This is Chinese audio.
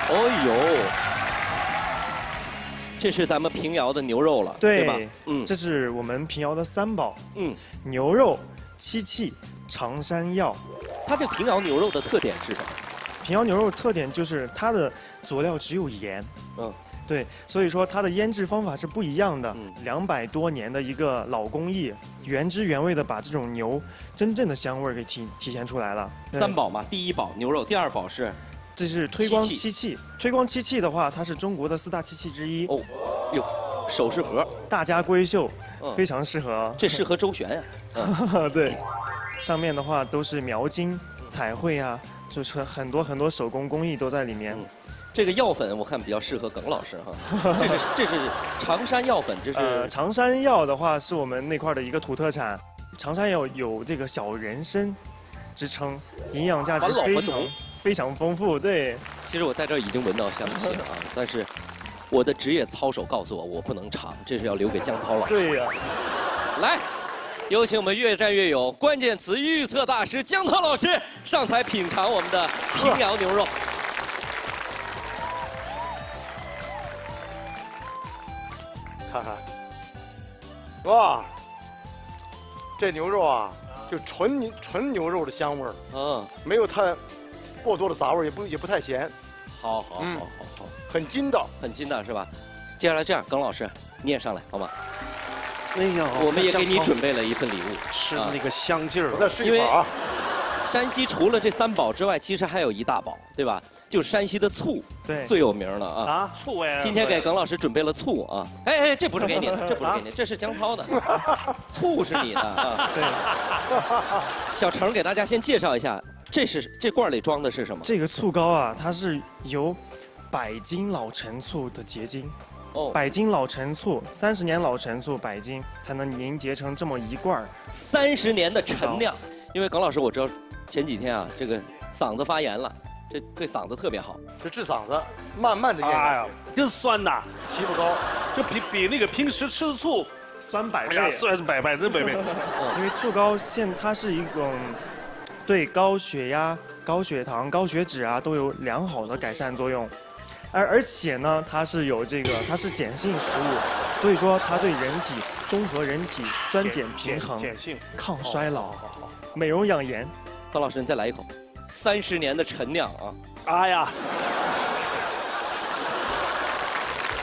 哦呦，这是咱们平遥的牛肉了，对吧？ 这是我们平遥的三宝， 牛肉、漆器、长山药。 它这平遥牛肉的特点是什么？ 平遥牛肉特点就是它的佐料只有盐，对，所以说它的腌制方法是不一样的。200多年的一个老工艺，原汁原味的把这种牛真正的香味给体现出来了。 三宝嘛，第一宝牛肉，第二宝是。 这是推光漆器。推光漆器的话，它是中国的4大漆器之一。 哦，哟，首饰盒， 大家闺秀，非常适合。 这适合周旋呀。 对，上面的话都是描金、彩绘啊，就是很多手工工艺都在里面。 这个药粉我看比较适合耿老师哈。这是长山药粉，这是。 长山药的话是我们那块的一个土特产。长山药有这个小人参之称，营养价值非常丰富，对。 其实我在这儿已经闻到香气了啊，但是我的职业操守告诉我，我不能尝，这是要留给江涛老师。 对呀。 来，有请我们越战越勇关键词预测大师江涛老师上台品尝我们的平遥牛肉。 看看，哇，这牛肉啊。就纯牛肉的香味儿，没有太过多的杂味，也不太咸。 好， 很筋道， 很筋道是吧？接下来这样，耿老师你也上来好吗？ 哎呀， 我们也给你准备了一份礼物， 吃的那个香劲儿。 我再试一会儿啊。 山西除了这三宝之外，其实还有一大宝，对吧？就是山西的醋， 对， 最有名了啊。 啊，醋哎！ 今天给耿老师准备了醋啊。哎，这不是给你的，这不是给你，这是江涛的。醋是你的啊。 对。 小程给大家先介绍一下，这罐里装的是什么？ 这个醋膏啊，它是由百斤老陈醋的结晶。百斤老陈醋，30年老陈醋100斤才能凝结成这么一罐 30年的陈酿。因为耿老师我知道前几天啊，这个嗓子发炎了，这对嗓子特别好。 这治嗓子，慢慢的咽下去。 更酸呐， 皮肤高， 这比那个平时吃的醋酸100倍。 哎呀，酸100倍，真100倍。 因为醋膏它是一种对高血压、高血糖、高血脂啊都有良好的改善作用。而且呢，它是碱性食物，所以说它对中和人体酸碱平衡、抗衰老、美容养颜。 高老师，你再来一口，30年的陈酿啊！ 哎呀，